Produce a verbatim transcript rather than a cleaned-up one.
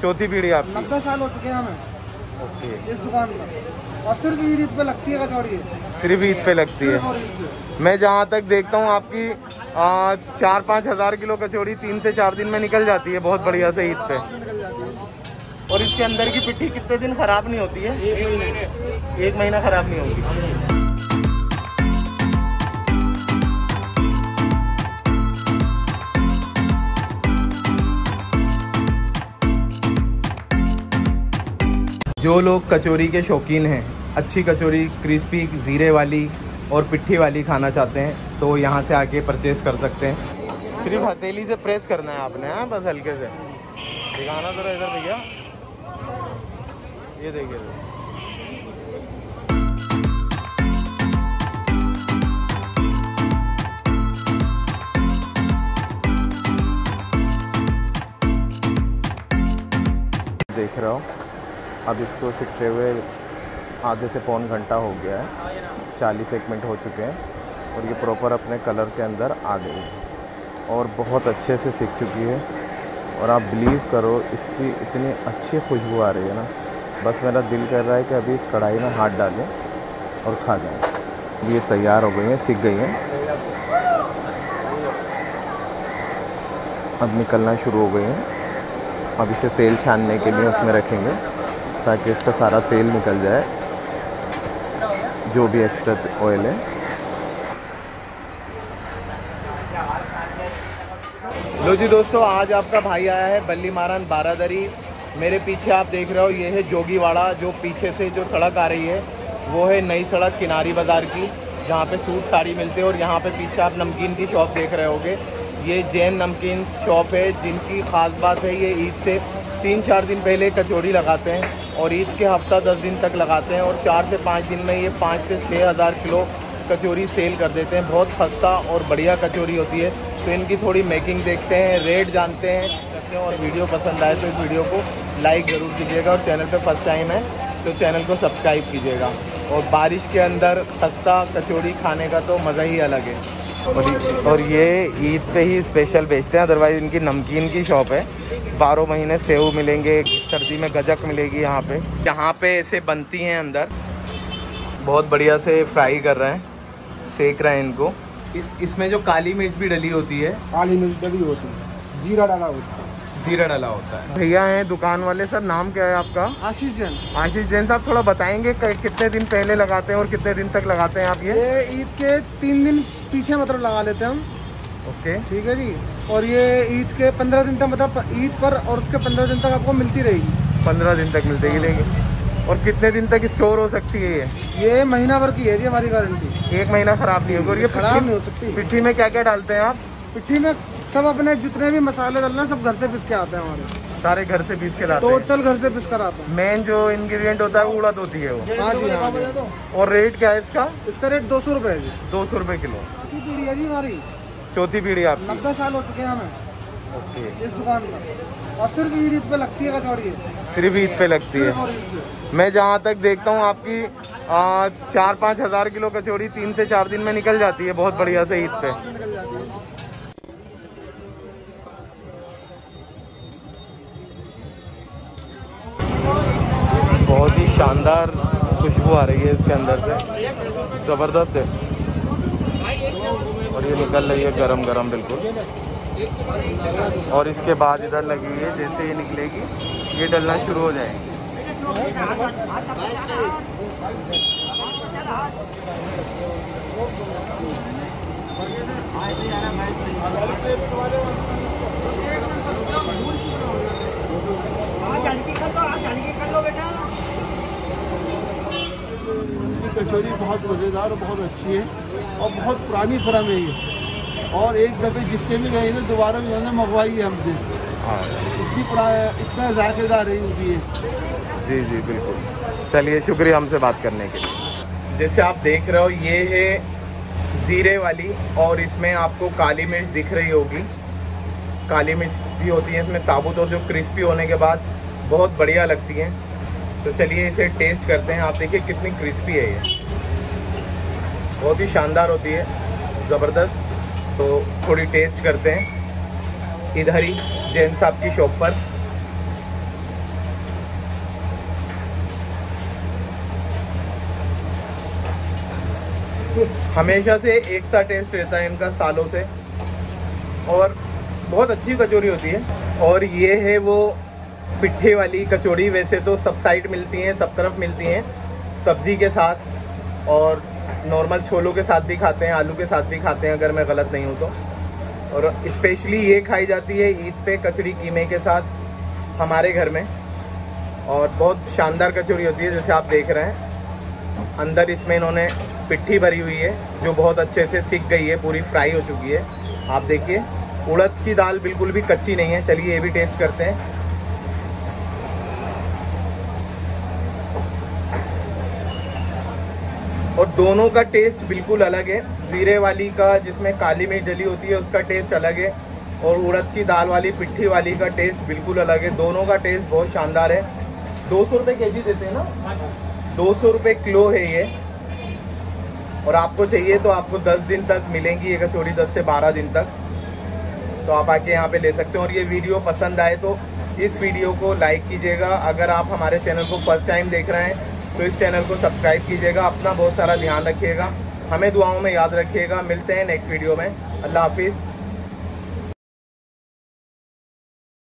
चौथी पीढ़ी आपकी? नब्बे साल हो चुके हैं हमें ओके। इस दुकान पर, और सिर्फ ईद पे लगती है कचौड़ी। सिर्फ ईद पे लगती है। मैं जहाँ तक देखता हूँ आपकी आ, चार पाँच हजार किलो कचौड़ी तीन से चार दिन में निकल जाती है बहुत बढ़िया से ईद पे। और इसके अंदर की पिट्ठी कितने दिन खराब नहीं होती है? एक महीने एक महीना खराब नहीं होती। जो लोग कचौरी के शौकीन हैं, अच्छी कचौरी क्रिस्पी ज़ीरे वाली और पिट्ठी वाली खाना चाहते हैं तो यहाँ से आके परचेज कर सकते हैं। सिर्फ हथेली से प्रेस करना है आपने, हाँ बस हल्के से दिखाना जरा इधर भैया, ये देखिए। देख रहा हूँ अब इसको सीखते हुए आधे से पौन घंटा हो गया है, चालीस एक मिनट हो चुके हैं और ये प्रॉपर अपने कलर के अंदर आ गई है और बहुत अच्छे से सीख चुकी है। और आप बिलीव करो इसकी इतनी अच्छी खुशबू आ रही है ना, बस मेरा दिल कर रहा है कि अभी इस कढ़ाई में हाथ डालें और खा जाएं। ये तैयार हो गई हैं, सीख गई हैं, अब निकलना शुरू हो गई हैं। अब इसे तेल छानने के लिए उसमें रखेंगे ताकि इसका सारा तेल निकल जाए, जो भी एक्स्ट्रा ऑयल है। लो जी दोस्तों, आज आपका भाई आया है बल्ली मारन बारादरी। मेरे पीछे आप देख रहे हो ये है जोगीवाड़ा। जो पीछे से जो सड़क आ रही है वो है नई सड़क किनारी बाज़ार की, जहाँ पे सूट साड़ी मिलते हैं। और यहाँ पे पीछे आप नमकीन की शॉप देख रहे होगे, ये जैन नमकीन शॉप है जिनकी ख़ास बात है ये ईद से तीन चार दिन पहले कचौड़ी लगाते हैं और ईद के हफ्ता दस दिन तक लगाते हैं और चार से पाँच दिन में ये पाँच से छः हज़ार किलो कचौरी सेल कर देते हैं। बहुत खस्ता और बढ़िया कचौरी होती है। तो इनकी थोड़ी मेकिंग देखते हैं, रेट जानते हैं और वीडियो पसंद आए तो इस वीडियो को लाइक ज़रूर कीजिएगा और चैनल पे फर्स्ट टाइम है तो चैनल को सब्सक्राइब कीजिएगा। और बारिश के अंदर खस्ता कचौड़ी खाने का तो मज़ा ही अलग है। और, और ये ईद पे ही स्पेशल बेचते हैं, अदरवाइज़ इनकी नमकीन की शॉप है। बारह महीने सेव मिलेंगे, सर्दी में गजक मिलेगी यहाँ पे। यहाँ पे ऐसे बनती हैं, अंदर बहुत बढ़िया से फ्राई कर रहे हैं, सेक रहे हैं इनको। इसमें जो काली मिर्च भी डली होती है, काली मिर्च डली होती है, जीरा डाला होता है, जीरा डाला होता है। भैया हैं दुकान वाले, सर नाम क्या है आपका? आशीष जैन। आशीष जैन साहब, थोड़ा बताएंगे कितने दिन पहले लगाते हैं और कितने दिन तक लगाते हैं आप? ये ये ईद के तीन दिन पीछे मतलब लगा लेते हैं हम। ओके, ठीक है जी। और ये ईद के पंद्रह दिन तक मतलब ईद पर और उसके पंद्रह दिन तक आपको मिलती रहेगी। पंद्रह दिन तक मिलती रहेगी। और कितने दिन तक स्टोर हो सकती है ये? ये महीना भर की है जी हमारी गारंटी, एक महीना खराब नहीं होगी। और ये खराब नहीं हो सकती। पिट्ठी में क्या क्या डालते हैं आप? पिट्ठी में सब अपने जितने भी मसाले डालना है सब घर से पिस के आते हैं हमारे, सारे घर से पीस के लाते हैं। टोटल घर से पिस कर आता है। मेन जो इंग्रेडिएंट होता है वो उड़द होती है वो। हाँ जी, हाँ जी। और रेट क्या है इसका? इसका रेट दो सौ रुपये है जी। दो सौ रुपये किलो। चौथी पीढ़ी है जी हमारी। चौथी पीढ़ी आपकी? नब्बे साल हो चुके हैं हमें ओके। इस दुकान पर, और सिर्फ ईद पे लगती है कचौड़ी। सिर्फ ईद पे लगती है। मैं जहाँ तक देखता हूँ आपकी आ, चार पाँच हजार किलो कचौड़ी तीन से चार दिन में निकल जाती है बहुत बढ़िया से ईद पे। बहुत ही शानदार खुशबू आ रही है इसके अंदर से, ज़बरदस्त है। और ये निकल रही है गरम गरम बिल्कुल। और इसके बाद इधर लगी हुई है, जैसे ये निकलेगी ये डलना शुरू हो जाएगी। कचौरी बहुत मज़ेदार और बहुत अच्छी है और बहुत पुरानी फर्म है ये। और एक दफ़े जिसके भी गए ना दोबारा भी उन्होंने मंगवाई है हमसे। इतनी इतना जायकेदार है इनकी है। जी जी बिल्कुल। चलिए, शुक्रिया हमसे बात करने के लिए। जैसे आप देख रहे हो ये है ज़ीरे वाली और इसमें आपको काली मिर्च दिख रही होगी। काली मिर्च भी होती है इसमें साबुत और जो क्रिस्पी होने के बाद बहुत बढ़िया लगती हैं। तो चलिए इसे टेस्ट करते हैं। आप देखिए कितनी क्रिस्पी है ये, बहुत ही शानदार होती है, ज़बरदस्त। तो थोड़ी टेस्ट करते हैं इधर ही जैन साहब की शॉप पर। हमेशा से एक सा टेस्ट रहता है इनका, सालों से, और बहुत अच्छी कचौरी होती है। और ये है वो पिट्ठे वाली कचौड़ी। वैसे तो सब साइड मिलती हैं, सब तरफ मिलती हैं, सब्ज़ी के साथ और नॉर्मल छोलों के साथ भी खाते हैं, आलू के साथ भी खाते हैं अगर मैं गलत नहीं हूँ तो। और स्पेशली ये खाई जाती है ईद पे कचड़ी कीमे के साथ हमारे घर में, और बहुत शानदार कचौड़ी होती है। जैसे आप देख रहे हैं अंदर इसमें इन्होंने पिट्ठी भरी हुई है जो बहुत अच्छे से सिक गई है, पूरी फ्राई हो चुकी है। आप देखिए उड़द की दाल बिल्कुल भी कच्ची नहीं है। चलिए ये भी टेस्ट करते हैं। और दोनों का टेस्ट बिल्कुल अलग है। जीरे वाली का जिसमें काली मिर्च डली होती है उसका टेस्ट अलग है, और उड़द की दाल वाली पिट्ठी वाली का टेस्ट बिल्कुल अलग है। दोनों का टेस्ट बहुत शानदार है। दो सौ रुपये के जी देते हैं ना, दो सौ रुपये किलो है ये। और आपको चाहिए तो आपको दस दिन तक मिलेंगी ये कचौड़ी, दस से बारह दिन तक। तो आप आके यहाँ पे ले सकते हैं। और ये वीडियो पसंद आए तो इस वीडियो को लाइक कीजिएगा। अगर आप हमारे चैनल को फर्स्ट टाइम देख रहे हैं तो इस चैनल को सब्सक्राइब कीजिएगा। अपना बहुत सारा ध्यान रखिएगा, हमें दुआओं में याद रखिएगा। मिलते हैं नेक्स्ट वीडियो में। अल्लाह हाफिज़।